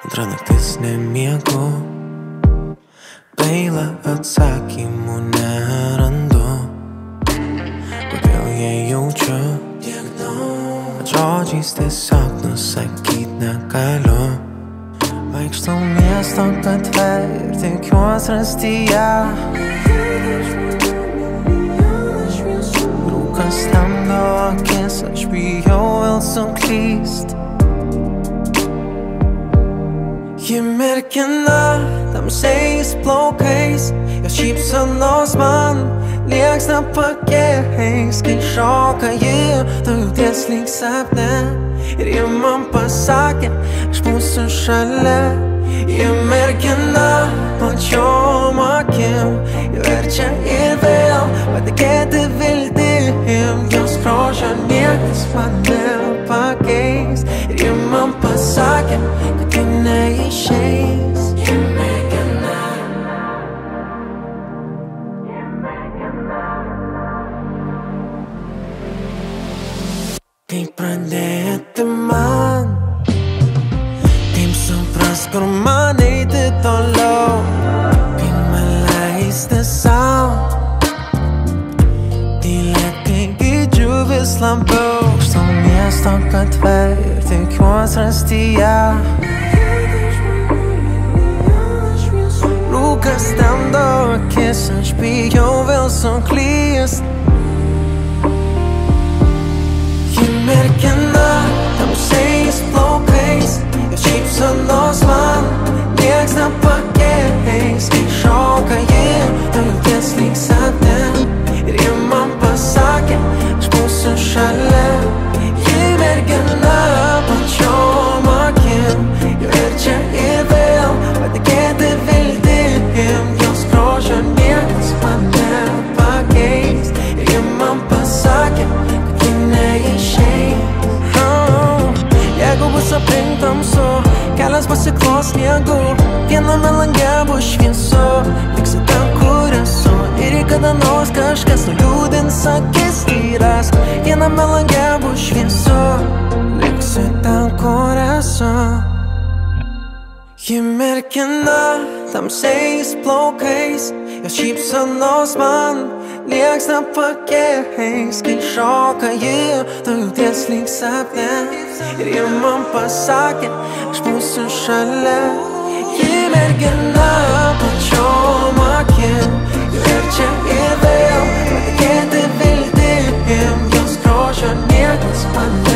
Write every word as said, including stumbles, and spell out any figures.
Antra naktis nemiegu, gaila atsakymų nerandu. Kodėl jie jaučiu tiek daug, kad žodžiais tiesiog nusakyt negaliu. Vaikštau miesto gatve ir tikiuos rasti ją. Rūkas temdo akis, aš bijau vėl suklyst. Ji mergina tamsiais plaukais, jos šypsenos man nieks nepakeis. Kai šoka ji, tu jauties lyg sapne, ir ji man pasakė, aš būsiu šalia. Ji mergina plačiom akim, ji verčia ir vėl patikėti viltim. Jos grožio niekas man nepakeis, ir ji man pasakė, kad ji neišeis. Ji mergina, kaip pradėti man, kaip supras, kur man eiti toliau, kaip man leisti sau tylėt, kai geidžiu vis labiau. Vaikštau miesto gatve ir tikiuos rasti ją. Rūkas temdo akis, aš bijau vėl suklyst. Ji mergina tamsiais plaukais, jos šypsenos man nieks nepakeis. Kai šoka ji, tu jauties lyg sapne, ir ji man pasakė, aš būsiu šalia. Ji mergina plačiom akim, ji verčia ir vėl patikėti viltim. Jos grožio niekas man nepakeis, ir ji man pasakė, kad ji neišeis. Oh, jeigu bus aplink tamsu, kelias pasiklos sniegu, viename lange bus šviesu, liksi ten, kur esu. Ir jei kada nors kažkas nuliūdins akis tyras, viename lange bus šviesu, liksi ten, kur esu. Ji mergina tamsiais plaukais, jos šypsenos man nieks nepakeis. Kai šoka ji, tu jauties lyg sapne, ir ji man pasakė, aš būsiu šalia. Ji mergina plačiom akim, ji verčia ir vėl patikėti viltim. Jos grožio niekas man